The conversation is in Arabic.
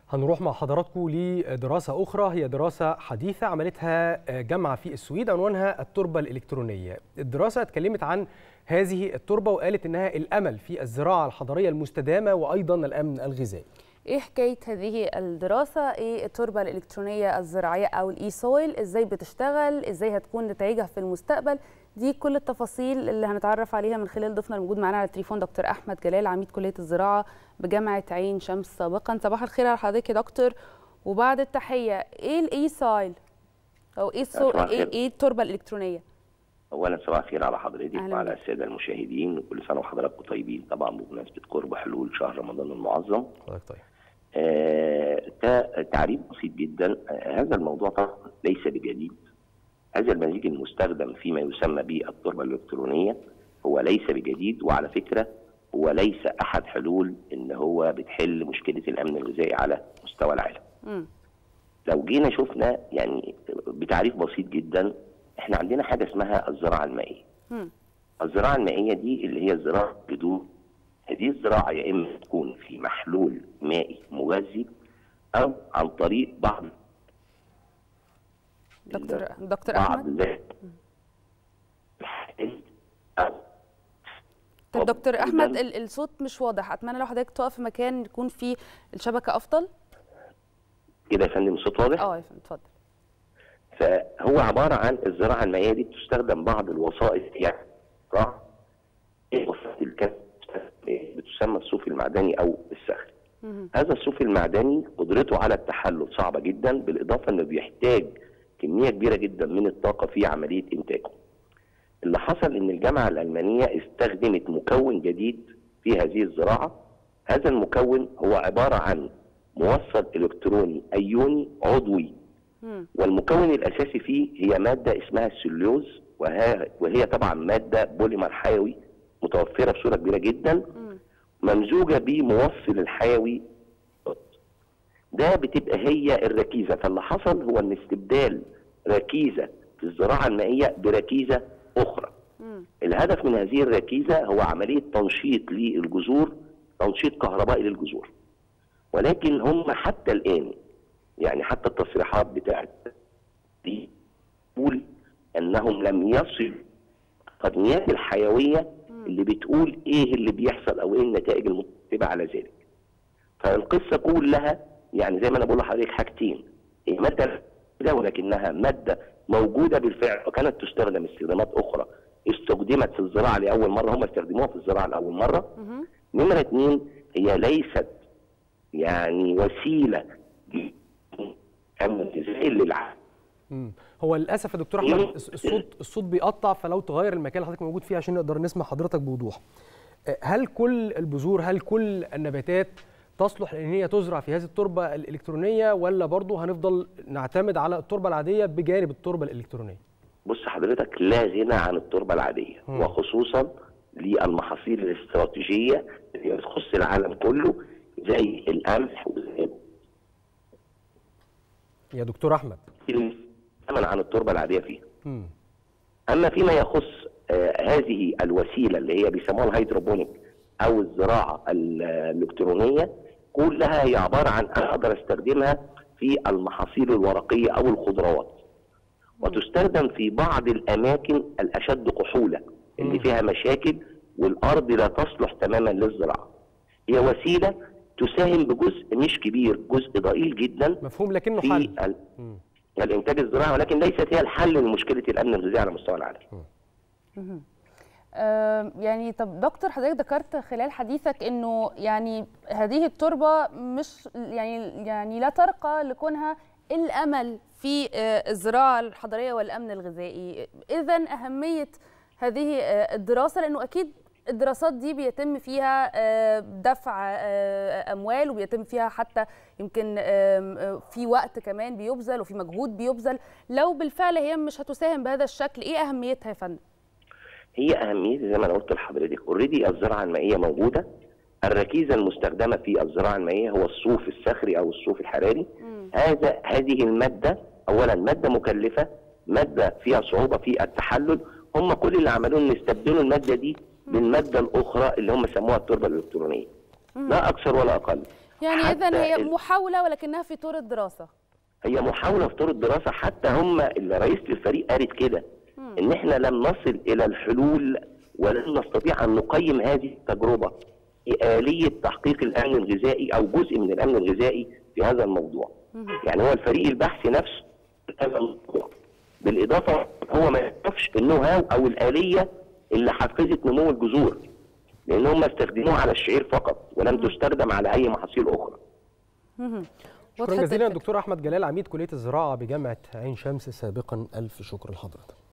هنروح مع حضراتكم لدراسة أخرى، هي دراسة حديثة عملتها جامعة في السويد عنوانها التربة الإلكترونية. الدراسة اتكلمت عن هذه التربة وقالت إنها الأمل في الزراعة الحضرية المستدامة وأيضا الأمن الغذائي. إيه حكاية هذه الدراسة؟ إيه التربة الإلكترونية الزراعية أو الإي سويل؟ إزاي بتشتغل؟ إزاي هتكون نتائجها في المستقبل؟ دي كل التفاصيل اللي هنتعرف عليها من خلال ضيفنا الموجود معانا على التليفون دكتور أحمد جلال، عميد كلية الزراعة بجامعة عين شمس سابقا. صباح الخير على حضرتك يا دكتور. وبعد التحية، إيه الإي سويل أو إيه التربة الإلكترونية؟ اولا صباح الخير على حضرتك وعلى الساده المشاهدين، وكل سنه وحضراتكم طيبين طبعا بمناسبه قرب حلول شهر رمضان المعظم. حضرتك طيب. تعريف بسيط جدا. هذا الموضوع طبعا ليس بجديد. هذا المزيج المستخدم فيما يسمى بالتربه الالكترونيه هو ليس بجديد، وعلى فكره هو ليس احد حلول ان هو بتحل مشكله الامن الغذائي على مستوى العالم. لو جينا شفنا يعني بتعريف بسيط جدا، احنا عندنا حاجه اسمها الزراعه المائيه. الزراعه المائيه دي اللي هي الزراعه بدون، هذه الزراعه يا اما تكون في محلول مائي مغذي او عن طريق بعض دكتور احمد. طب دكتور احمد، الصوت مش واضح، اتمنى لو حضرتك تقف في مكان يكون فيه الشبكه افضل. كده يا فندم الصوت واضح؟ يا فندم اتفضل. فهو عباره عن الزراعه المائيه دي بتستخدم بعض الوسائط، يعني بتسمى الصوف المعدني او الصخري. هذا الصوف المعدني قدرته على التحلل صعبه جدا، بالاضافه انه بيحتاج كميه كبيره جدا من الطاقه في عمليه انتاجه. اللي حصل ان الجامعه الالمانيه استخدمت مكون جديد في هذه الزراعه. هذا المكون هو عباره عن موصل الكتروني ايوني عضوي، والمكون الاساسي فيه هي ماده اسمها السليوز، وهي طبعا ماده بوليمر حيوي متوفره بصوره كبيره جدا، ممزوجه بموصل الحيوي. ده بتبقى هي الركيزه. فاللي حصل هو ان استبدال ركيزه في الزراعه المائيه بركيزه اخرى. الهدف من هذه الركيزه هو عمليه تنشيط للجذور، تنشيط كهربائي للجذور. ولكن هم حتى الان، يعني حتى التصريحات بتاعت دي تقول انهم لم يصلوا التقنيات الحيويه اللي بتقول ايه اللي بيحصل او ايه النتائج المترتبه على ذلك. فالقصه كلها يعني زي ما انا بقول لحضرتك حاجتين، هي ماده ولكنها ماده موجوده بالفعل وكانت تستخدم استخدامات اخرى، استخدمت في الزراعه لاول مره، هم استخدموها في الزراعه لاول مره. نمره 2، هي ليست يعني وسيله زي للعالم. هو للاسف يا دكتور احمد الصوت بيقطع، فلو تغير المكان اللي حضرتك موجود فيه عشان نقدر نسمع حضرتك بوضوح. هل كل البذور، هل كل النباتات تصلح لان هي تزرع في هذه التربه الالكترونيه، ولا برضه هنفضل نعتمد على التربه العاديه بجانب التربه الالكترونيه؟ بص حضرتك، لا غنى عن التربه العاديه، وخصوصا للمحاصيل الاستراتيجيه اللي بتخص العالم كله زي القمح وزي يا دكتور احمد ثمن عن التربه العاديه فيها. اما فيما يخص هذه الوسيله اللي هي بيسموها الهيدروبونيك او الزراعه الالكترونيه، كلها هي عباره عن انا اقدر استخدمها في المحاصيل الورقيه او الخضروات، وتستخدم في بعض الاماكن الاشد كحوله اللي فيها مشاكل والارض لا تصلح تماما للزراعه. هي وسيله تساهم بجزء مش كبير، جزء ضئيل جدا، مفهوم، لكنه حل في الانتاج الزراعي، ولكن ليست هي الحل لمشكله الامن الغذائي على مستوى العالم. يعني طب دكتور، حضرتك ذكرت خلال حديثك انه يعني هذه التربه مش يعني لا ترقى لكونها الامل في الزراعه الحضريه والامن الغذائي. اذا اهميه هذه الدراسه، لانه اكيد الدراسات دي بيتم فيها دفع اموال، وبيتم فيها حتى يمكن في وقت كمان بيبذل وفي مجهود بيبذل. لو بالفعل هي مش هتساهم بهذا الشكل، ايه اهميتها يا فندم؟ هي اهميتها زي ما انا قلت لحضرتك، اوريدي الزراعه المائيه موجوده. الركيزه المستخدمه في الزراعه المائيه هو الصوف الصخري او الصوف الحراري. هذه الماده اولا ماده مكلفه، ماده فيها صعوبه في التحلل. هم كل اللي عملوه ان يستبدلوا الماده دي بالماده الاخرى اللي هم سموها التربه الالكترونيه، لا اكثر ولا اقل. يعني إذن هي محاولة ولكنها في طور الدراسة. هي محاولة في طور الدراسة، حتى هم اللي رئيسة الفريق قالت كده، إن إحنا لم نصل إلى الحلول ولن نستطيع أن نقيم هذه التجربة بآلية تحقيق الأمن الغذائي أو جزء من الأمن الغذائي في هذا الموضوع. يعني هو الفريق البحثي نفسه هذا الموضوع، بالإضافة هو ما يعرفش النو هاو أو الآلية اللي حفزت نمو الجذور، لأن هم استخدموها على الشعير فقط ولم تستخدم على أي محاصيل أخرى. شكرا جزيلا دكتور أحمد جلال، عميد كلية الزراعة بجامعة عين شمس سابقا. ألف شكر لحضرتك.